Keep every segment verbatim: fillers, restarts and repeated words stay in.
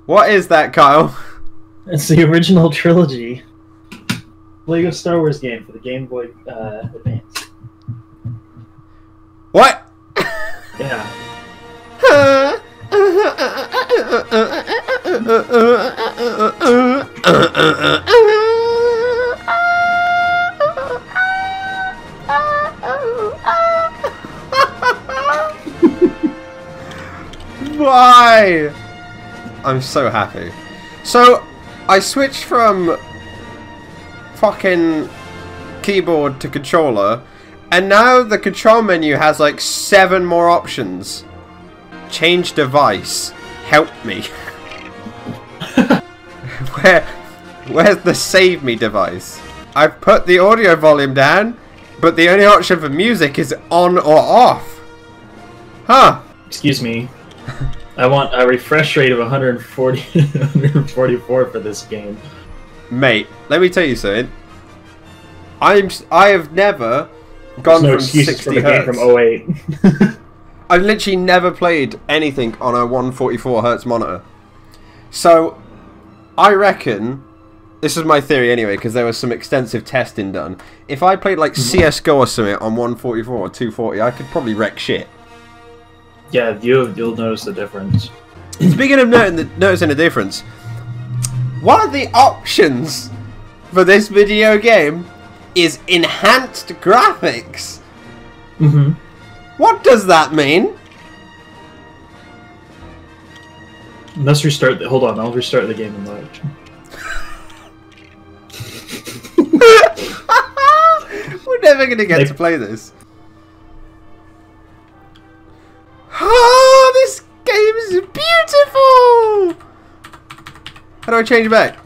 What is that, Kyle? It's the original trilogy. Lego Star Wars game for the Game Boy uh, Advance. What? Yeah. Why? I'm so happy. So, I switched from fucking keyboard to controller, and now the control menu has like seven more options. Change device. Help me. Where, where's the save me device? I've put the audio volume down, but the only option for music is on or off. Huh. Excuse me. I want a refresh rate of one hundred forty, one hundred forty-four for this game. Mate, let me tell you something. I'm I have never gone There's no from excuses sixty for the hertz. game from oh eight. I've literally never played anything on a one forty-four hertz monitor. So, I reckon, this is my theory anyway, because there was some extensive testing done. If I played like C S G O or something on one forty-four or two forty, I could probably wreck shit. Yeah, you, you'll notice the difference. Speaking of noting the, noticing the difference, one of the options for this video game is enhanced graphics. Mm-hmm. What does that mean? Let's restart the... Hold on, I'll restart the game in mode. We're never going to get They- to play this. Oh, this game is beautiful! How do I change it back?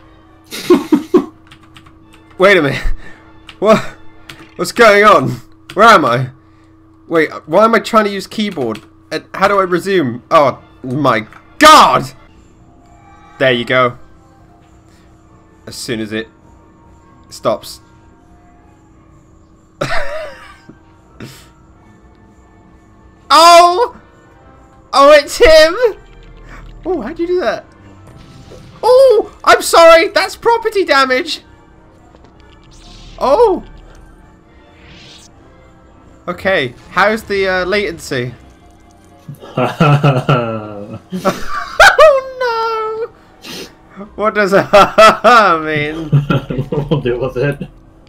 Wait a minute. What? What's going on? Where am I? Wait, why am I trying to use keyboard? And how do I resume? Oh my god! There you go. As soon as it stops. Oh! Oh, it's him! Oh, how'd you do that? Oh! I'm sorry! That's property damage! Oh! Okay, how's the uh, latency? Oh no! What does a ha ha ha mean? We'll deal with it.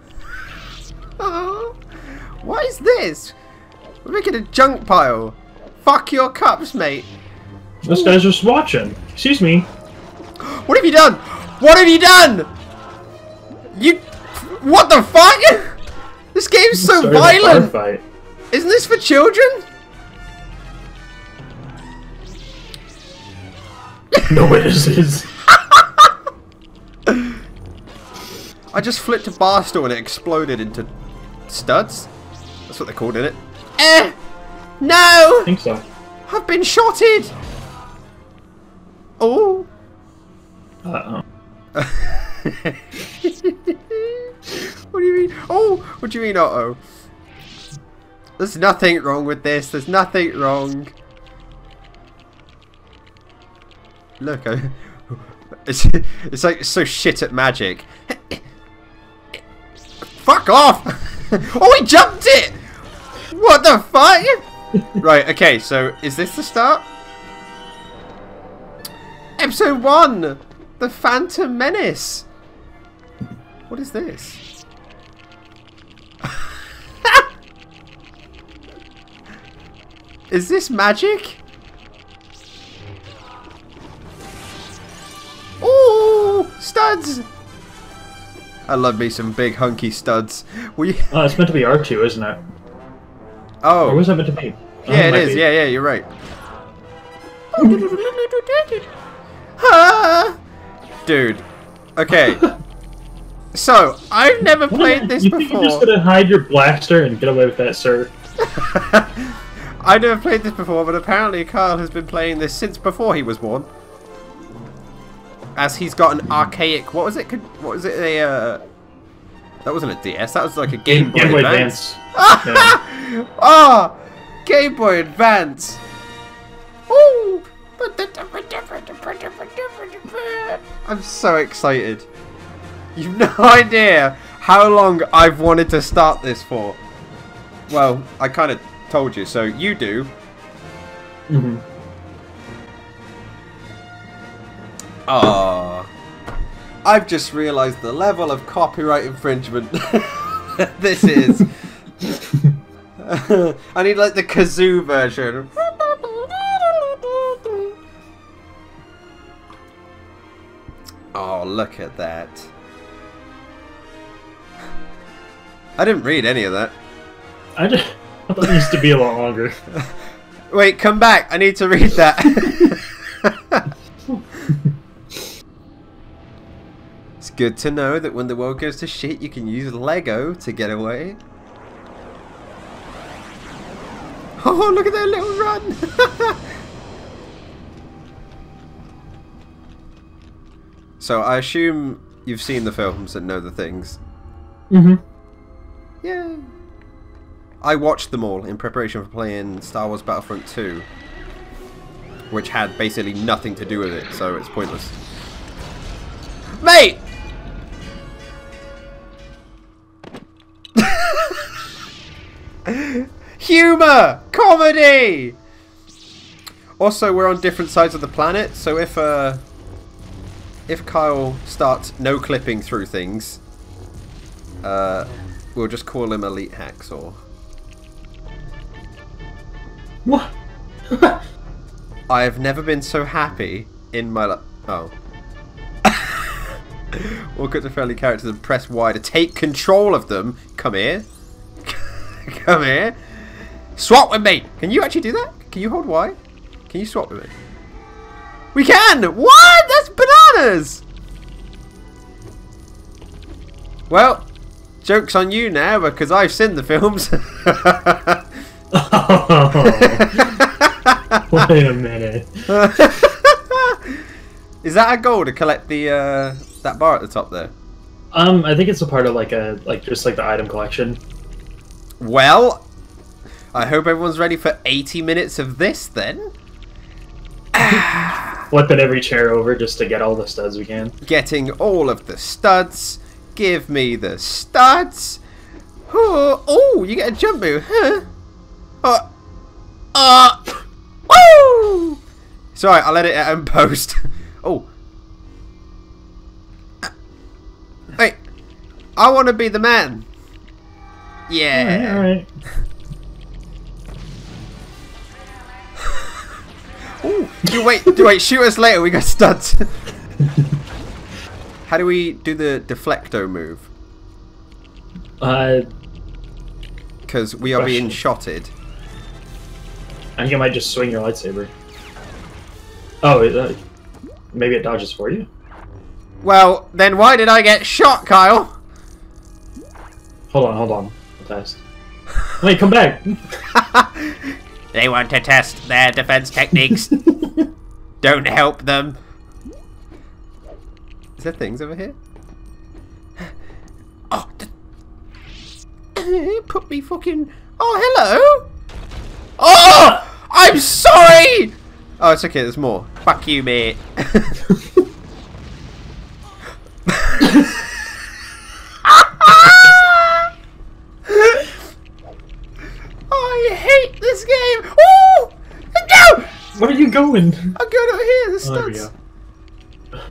Oh, what is this? We're making a junk pile. Fuck your cups, mate. This guy's just watching. Excuse me. What have you done? What have you done? You... What the fuck? This game's so Started a violent. fight. Isn't this for children? No, it isn't. I just flipped a bar stool and it exploded into studs. That's what they called it. Eh! No! I think so. I've been shotted! Oh! Uh-oh. What do you mean? Oh! What do you mean, uh-oh? There's nothing wrong with this. There's nothing wrong. Look, I, it's, it's like so shit at magic. Fuck off! Oh, he jumped it! What the fuck? Right, okay, so is this the start? Episode one! The Phantom Menace! What is this? Is this magic? Ooh! Studs! I love me some big hunky studs. We Oh, it's meant to be R two, isn't it? Oh. Or was that meant to be? Oh, Yeah, it might is. be. Yeah, yeah, you're right. Ah! Dude. Okay. So, I've never played this you think before. you're just gonna hide your blaster and get away with that, sir? I've never played this before, but apparently Kyle has been playing this since before he was born. As he's got an archaic... What was it? What was it? A, uh... That wasn't a D S. That was like a Game, Game, Boy, Game Boy Advance. Advance. Yeah. Ah! Game Boy Advance! Ooh! I'm so excited. You've no idea how long I've wanted to start this for. Well, I kind of told you, so you do. Mm-hmm. Ah, I've just realised the level of copyright infringement this is. I need like the kazoo version. Oh, look at that. I didn't read any of that. I just I thought it used to be a lot longer. Wait, come back. I need to read that. It's good to know that when the world goes to shit, you can use Lego to get away. Oh, look at that little run! So, I assume you've seen the films and know the things. Mm-hmm. Yeah. I watched them all in preparation for playing Star Wars Battlefront two, which had basically nothing to do with it, so it's pointless. Mate! Humor! Comedy! Also, we're on different sides of the planet, so if uh, if Kyle starts no clipping through things, uh, we'll just call him Elite Hacksaw. What? I have never been so happy in my life. Oh. Walk up to friendly characters and press Y to take control of them. Come here. Come here. Swap with me. Can you actually do that? Can you hold Y? Can you swap with me? We can! What? That's bananas! Well, joke's on you now because I've seen the films. Oh, wait a minute. Is that a goal to collect the uh, that bar at the top there? Um, I think it's a part of like a like just like the item collection. Well, I hope everyone's ready for eighty minutes of this then. Flipping every chair over just to get all the studs we can. Getting all of the studs. Give me the studs. Oh, oh, you get a jump move. Huh? Uh, uh, woo! It's alright, I'll let it out in post. Oh. Wait. I want to be the man. Yeah. Alright. Ooh, do wait, do wait, shoot us later, we got studs. How do we do the deflecto move? Uh, Because we are being shotted. I think I might just swing your lightsaber. Oh, it, uh, maybe it dodges for you? Well, then why did I get shot, Kyle? Hold on, hold on. I'll test. Wait, come back! They want to test their defense techniques. Don't help them. Is there things over here? Oh, put me fucking... Oh, hello! Oh! I'm sorry! Oh, it's okay, there's more. Fuck you, mate. I hate this game! Oh! No! Where are you going? I'm going over here, the Oh, there we studs. go.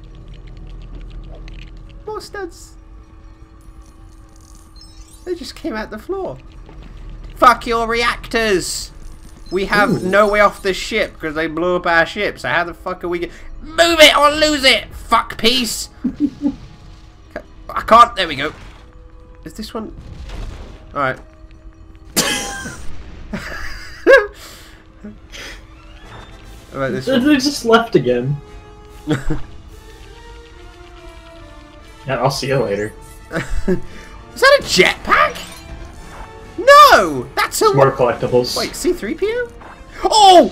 More studs. They just came out the floor. Fuck your reactors! We have Ooh. no way off this ship because they blew up our ship, so how the fuck are we get... Move it or lose it! Fuck piece! I can't... There we go. Is this one... Alright. About this They one? they just left again. Yeah, I'll see you later. Is that a jetpack? No! That's a... More collectibles. Wait, C three P O? Oh!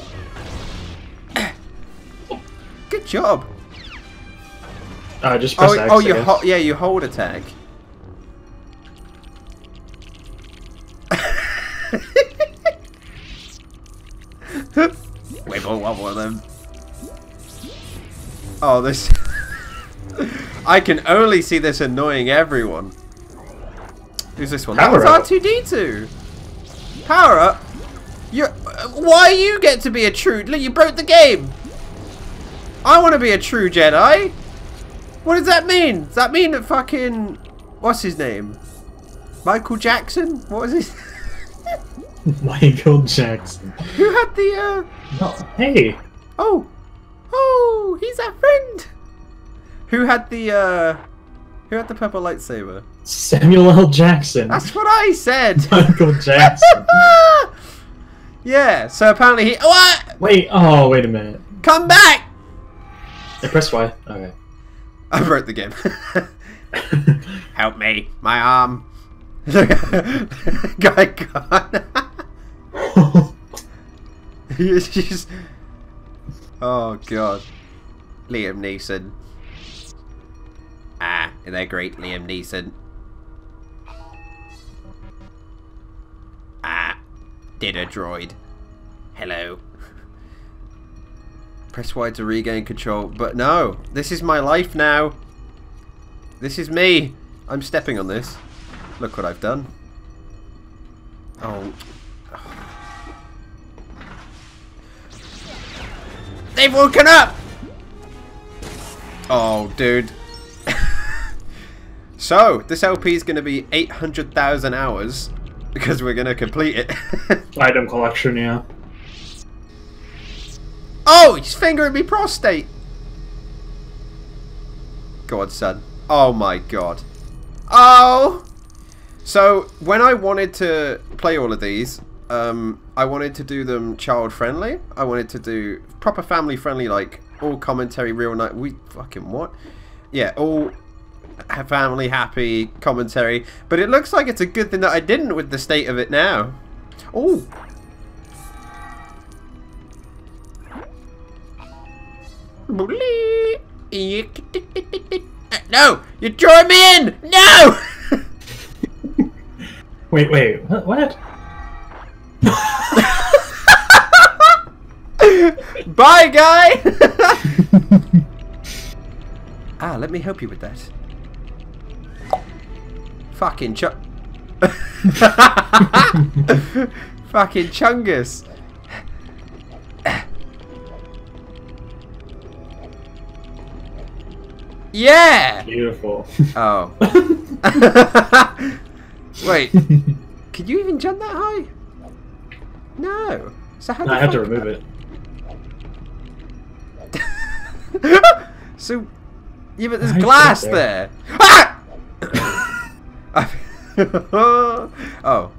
Good job. Uh, just press Oh, X, oh, I you guess. ho yeah, you hold a tag. Wibble wobble them. Oh, this... I can only see this annoying everyone. Who's this one? That Power was up. R two D two. Power up? You're... Why you get to be a true... Look, you broke the game. I want to be a true Jedi. What does that mean? Does that mean that fucking... What's his name? Michael Jackson? What was his... Michael Jackson. Who had the, uh... No, hey. Oh! Oh! He's our friend! Who had the, uh... Who had the purple lightsaber? Samuel L. Jackson. That's what I said! Michael Jackson. Yeah, so apparently he... What? Wait, oh, wait a minute. Come back! I press Y. Okay. I broke the game. Help me. My arm. Guy gone. He's just... Oh, God. Liam Neeson. Ah, they're great, Liam Neeson. Ah, did a droid. Hello. Press Y to regain control, but no, this is my life now. This is me. I'm stepping on this. Look what I've done. Oh. They've woken up! Oh, dude. So, this L P is going to be eight hundred thousand hours because we're going to complete it. Item collection, yeah. Oh, he's fingering me prostate. Go on, son. Oh my god. Oh! So, when I wanted to play all of these, um, I wanted to do them child-friendly. I wanted to do proper family-friendly, like, all commentary, real night. We fucking what? Yeah, all family happy commentary. But it looks like it's a good thing that I didn't with the state of it now. Oh! No! You're drawing me in! No! Wait, wait, what? what? Bye, guy! Ah, let me help you with that. Fucking ch- Fucking Chungus. Yeah! Beautiful. Oh. Wait. Can you even jump that high? No. So how do No, you I have to fuck remove that? it. So, yeah, but there's How'd you glass get there. there? Ah! Oh.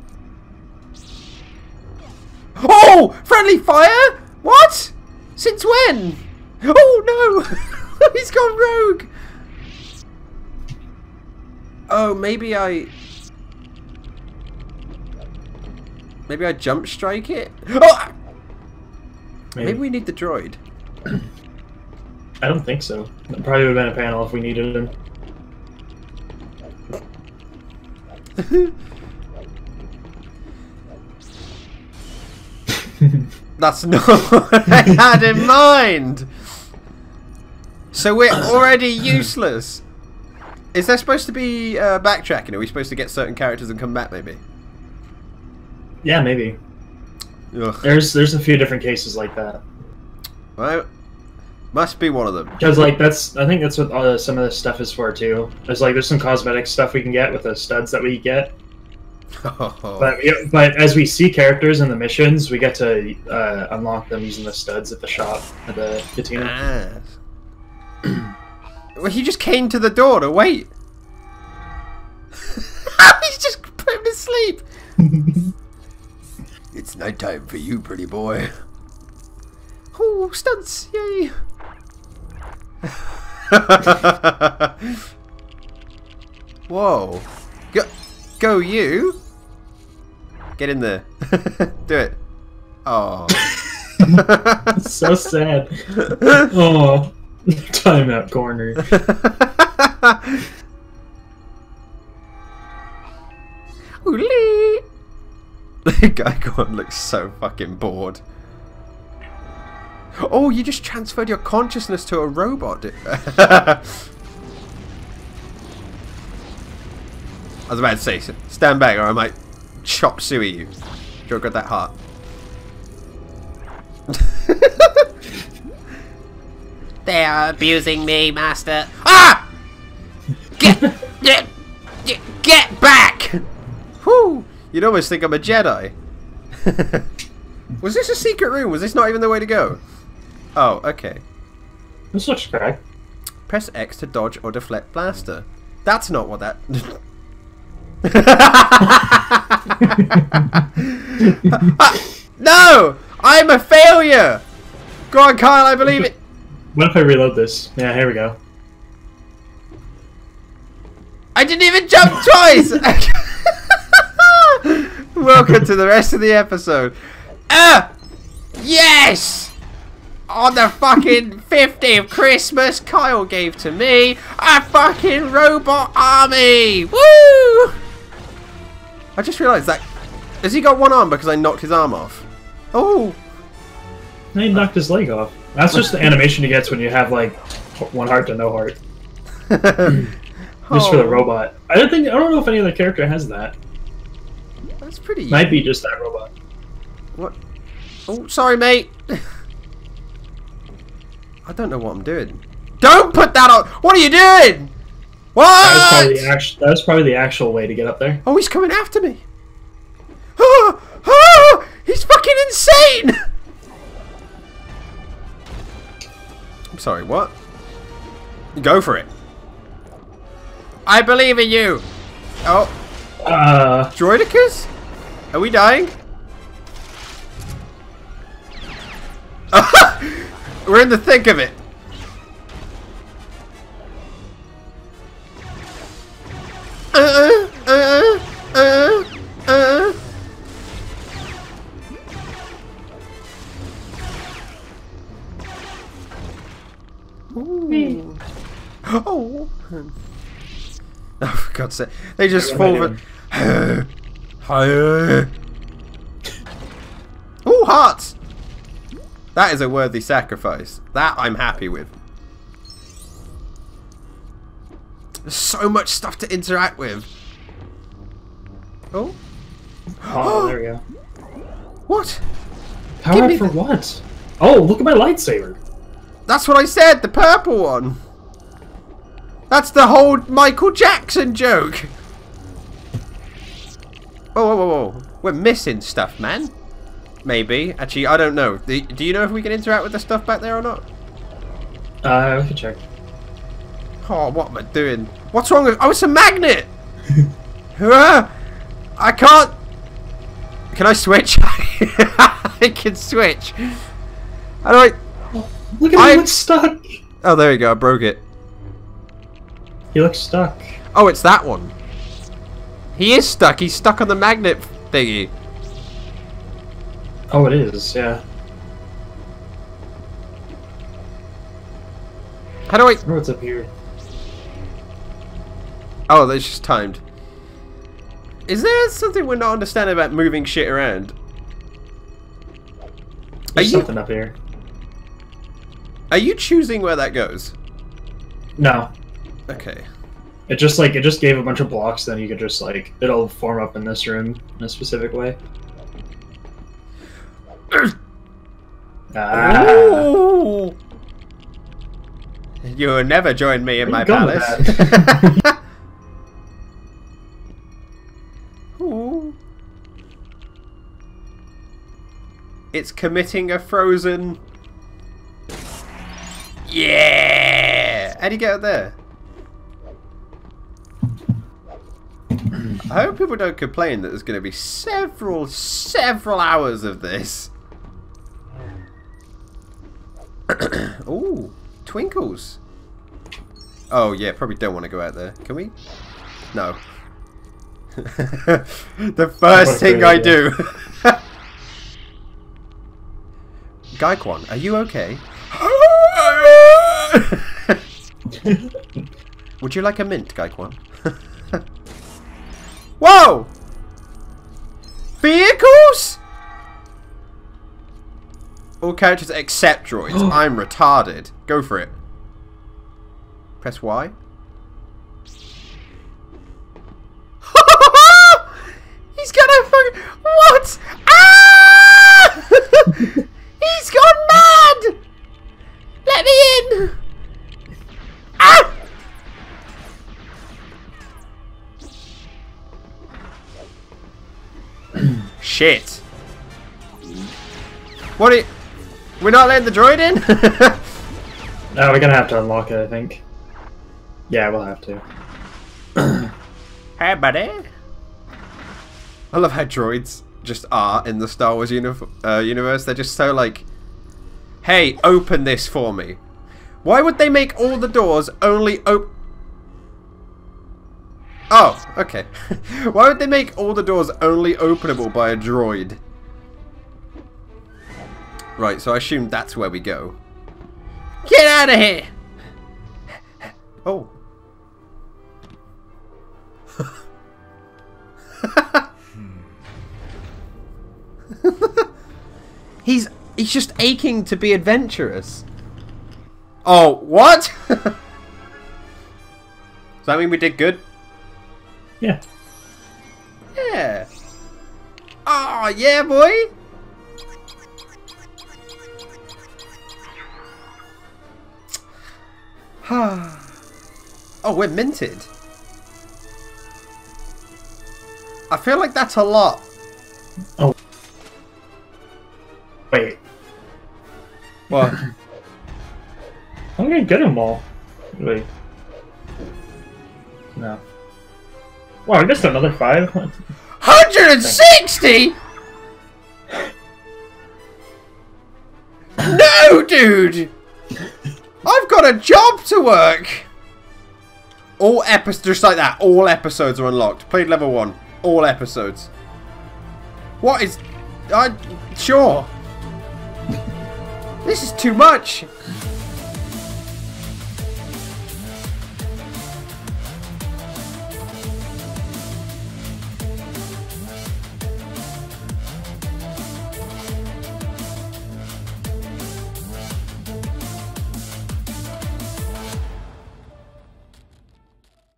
Oh! Friendly fire? What? Since when? Oh no! He's gone rogue! Oh, maybe I... Maybe I jump strike it? Oh! Maybe. Maybe we need the droid. I don't think so. It probably would have been a panel if we needed him. That's not what I had in mind! So we're already useless! Is there supposed to be uh, backtracking? Are we supposed to get certain characters and come back, maybe? Yeah, maybe. Ugh. There's there's a few different cases like that. Well, must be one of them. Because like that's I think that's what uh, some of this stuff is for too. There's like there's some cosmetic stuff we can get with the studs that we get. Oh. But yeah, but as we see characters in the missions, we get to uh, unlock them using the studs at the shop at the cantina. Ah. Well, he just came to the door to wait. He's just put him to sleep. It's night time for you, pretty boy. Oh, stunts! Yay! Whoa! Go, go you! Get in there. Do it. Oh. So sad. Oh, timeout corner. Ooh-lee. The guy going looks so fucking bored. Oh, you just transferred your consciousness to a robot. I was about to say, stand back or I might chop suey you. You've got that heart. They are abusing me, Master. Ah! Get, get, get, get back! Whew! You'd almost think I'm a Jedi. Was this a secret room? Was this not even the way to go? Oh, okay. This looks correct. Press X to dodge or deflect blaster. That's not what that... No! I'm a failure! Go on, Kyle, I believe it. What if I reload this? Yeah, here we go. I didn't even jump twice! Welcome to the rest of the episode. Ah! Yes! On the fucking fifteenth Christmas, Kyle gave to me a fucking robot army! Woo! I just realised that... Has he got one arm because I knocked his arm off? Oh! And he knocked his leg off. That's just the animation he gets when you have, like, one heart to no heart. Just for the robot. I don't think... I don't know if any other character has that. That's pretty... Might be just that robot. What? Oh, sorry, mate. I don't know what I'm doing. Don't put that on! What are you doing? What? That was probably the actual, that was probably the actual way to get up there. Oh, he's coming after me. Oh, oh, he's fucking insane! I'm sorry, what? Go for it. I believe in you. Oh. Uh. Droidicus? Are we dying? We're in the thick of it. Uh, uh, uh, uh. Ooh. Oh. Oh, for God's sake. They just fall over. Oh, hearts! That is a worthy sacrifice. That I'm happy with. There's so much stuff to interact with. Oh. Oh, there we go. What? Power up for what? Oh, look at my lightsaber. That's what I said, the purple one. That's the whole Michael Jackson joke. Whoa, whoa, whoa, whoa. We're missing stuff, man. Maybe. Actually, I don't know. Do do you know if we can interact with the stuff back there or not? Uh, we can check. Oh, what am I doing? What's wrong with... Oh, it's a magnet! uh, I can't... Can I switch? I can switch. How do I... Look at him, he looks stuck! Oh, there you go. I broke it. He looks stuck. Oh, it's that one. He is stuck. He's stuck on the magnet thingy. Oh, it is, yeah. How do I... Oh, what's up here? Oh, that's just timed. Is there something we're not understanding about moving shit around? There's Are you... something up here. Are you choosing where that goes? No. Okay. It just, like, it just gave a bunch of blocks, then you could just, like, it'll form up in this room in a specific way. Ah. Ooh. You will never join me in my palace. Ooh. It's committing a frozen... Yeah! How'd you get out there? I hope people don't complain that there's going to be several, several hours of this. Ooh, twinkles. Oh yeah, probably don't want to go out there. Can we? No. The first thing I do. Gaikwan, are you okay? Would you like a mint, Gaikwan? Whoa! Vehicles? All characters except droids. I'm retarded. Go for it. Press Y. He's gonna fucking... What? Ah! He's gone mad! Let me in! Ah! Shit. What are you... We're not letting the droid in? No, we're gonna have to unlock it, I think. Yeah, we'll have to. Hey, buddy. I love how droids just are in the Star Wars uni uh, universe. They're just so like, hey, open this for me. Why would they make all the doors only open? Oh, okay. Why would they make all the doors only openable by a droid? Right, so I assume that's where we go. Get out of here! Oh. he's he's just aching to be adventurous. Oh, what? Does that mean we did good? Yeah. Yeah. Oh, yeah, boy. Oh, we're minted. I feel like that's a lot. Oh. Wait. What? I'm gonna get them all. Wait. No. Wow, I missed another five. one hundred sixty? No, dude! I've got a job to work! All episodes, just like that, all episodes are unlocked. Played level one. All episodes. What is... I... Sure. This is too much.